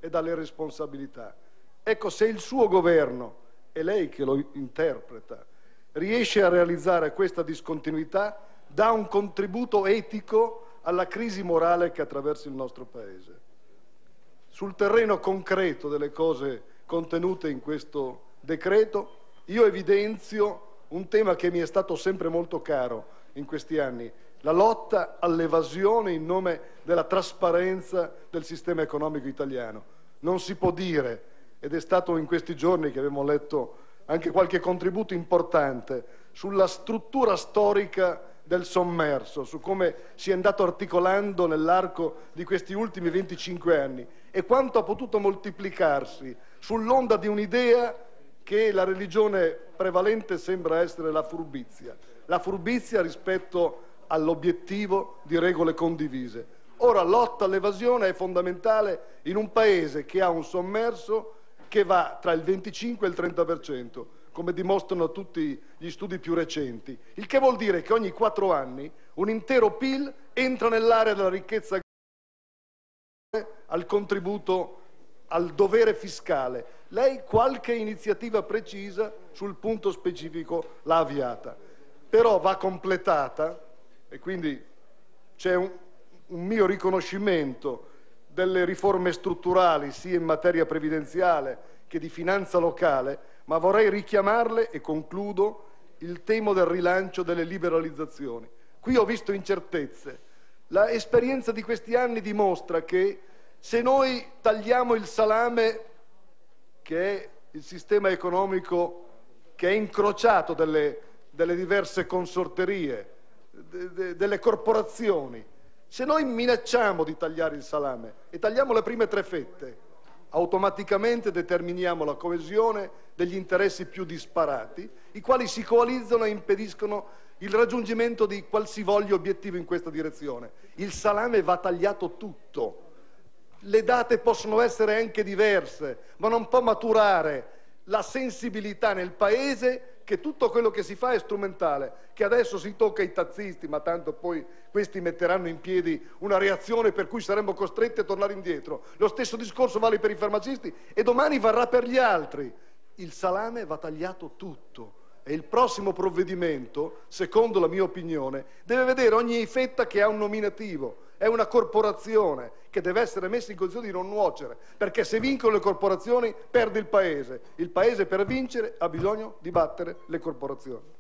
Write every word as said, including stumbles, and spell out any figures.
e dalle responsabilità. Ecco, se il suo governo, è lei che lo interpreta, riesce a realizzare questa discontinuità, dà un contributo etico alla crisi morale che attraversa il nostro Paese. Sul terreno concreto delle cose contenute in questo decreto, io evidenzio un tema che mi è stato sempre molto caro in questi anni, la lotta all'evasione in nome della trasparenza del sistema economico italiano. Non si può dire, ed è stato in questi giorni che abbiamo letto anche qualche contributo importante sulla struttura storica del sommerso, su come si è andato articolando nell'arco di questi ultimi venticinque anni e quanto ha potuto moltiplicarsi sull'onda di un'idea che la religione prevalente sembra essere la furbizia, la furbizia rispetto all'obiettivo di regole condivise. Ora, lotta all'evasione è fondamentale in un paese che ha un sommerso che va tra il venticinque e il trenta per cento, come dimostrano tutti gli studi più recenti, il che vuol dire che ogni quattro anni un intero P I L entra nell'area della ricchezza al contributo, al dovere fiscale. Lei qualche iniziativa precisa sul punto specifico l'ha avviata, però va completata, e quindi c'è un, un mio riconoscimento delle riforme strutturali sia in materia previdenziale che di finanza locale, ma vorrei richiamarle, e concludo, il tema del rilancio delle liberalizzazioni. Qui ho visto incertezze. L'esperienza di questi anni dimostra che se noi tagliamo il salame, che è il sistema economico che è incrociato delle, delle diverse consorterie, de, de, delle corporazioni, se noi minacciamo di tagliare il salame e tagliamo le prime tre fette, automaticamente determiniamo la coesione degli interessi più disparati, i quali si coalizzano e impediscono il raggiungimento di qualsivoglia obiettivo in questa direzione. Il salame va tagliato tutto. Le date possono essere anche diverse, ma non può maturare la sensibilità nel Paese che tutto quello che si fa è strumentale, che adesso si tocca ai tazzisti, ma tanto poi questi metteranno in piedi una reazione per cui saremmo costretti a tornare indietro. Lo stesso discorso vale per i farmacisti e domani varrà per gli altri. Il salame va tagliato tutto e il prossimo provvedimento, secondo la mia opinione, deve vedere ogni fetta che ha un nominativo. È una corporazione che deve essere messa in condizione di non nuocere, perché se vincono le corporazioni perde il Paese. Il Paese per vincere ha bisogno di battere le corporazioni.